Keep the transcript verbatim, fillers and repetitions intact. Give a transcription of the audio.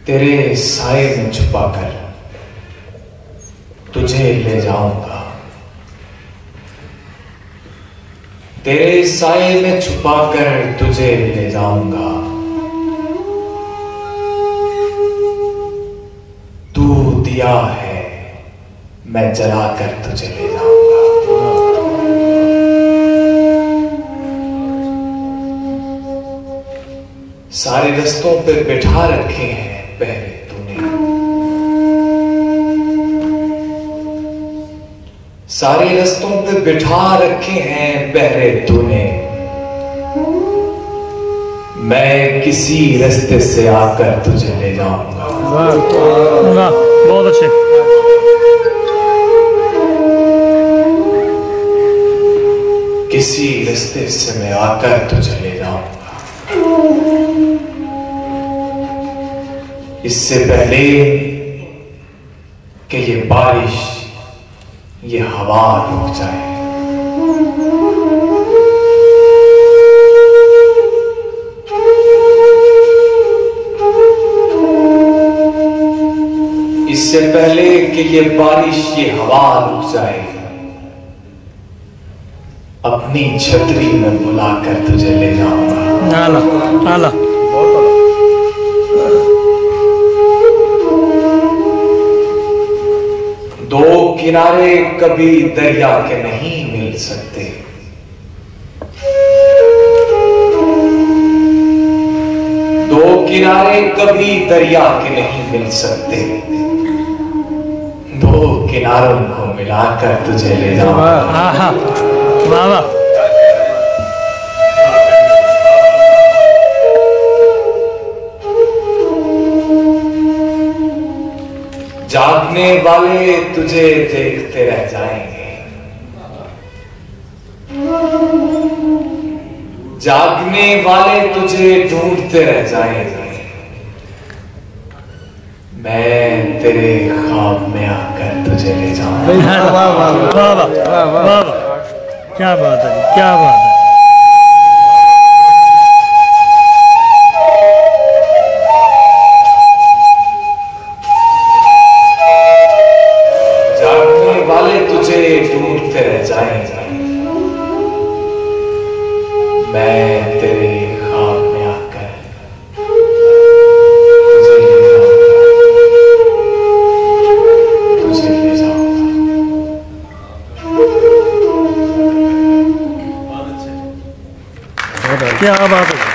तेरे साए में छुपाकर तुझे ले जाऊंगा, तेरे साए में छुपाकर तुझे ले जाऊंगा। तू दिया है मैं जलाकर तुझे ले जाऊंगा। सारे रस्तों पे बिठा रखे हैं पहरे तूने, सारे रस्तों पे बिठा रखे हैं पहरे तूने। मैं किसी रास्ते से आकर तुझे ले जाऊंगा। वाह, बहुत अच्छे। किसी रास्ते से मैं आकर तुझे ले जाऊंगा। इससे पहले कि ये बारिश, ये हवा रुक जाए, इससे पहले कि ये बारिश, ये हवा रुक जाए, अपनी छतरी में बुलाकर तुझे ले जाऊंगा। आला, आला। दो किनारे कभी दरिया के नहीं मिल सकते, दो किनारे कभी दरिया के नहीं मिल सकते। दो किनारों को मिलाकर तुझे ले जाऊंगा। वाह वाह। जागने वाले तुझे देखते रह जाएंगे, जागने वाले तुझे ढूंढते रह जाएंगे। मैं तेरे ख्वाब में आकर तुझे ले जाऊंगा। वाह वाह वाह वाह वाह, क्या बात है, क्या बात है। ढूंढते रह जाएंगे, मैं तेरे ख्वाब में आकर तुझे ले जाऊंगा, तुझे ले जाऊंगा। क्या बात है।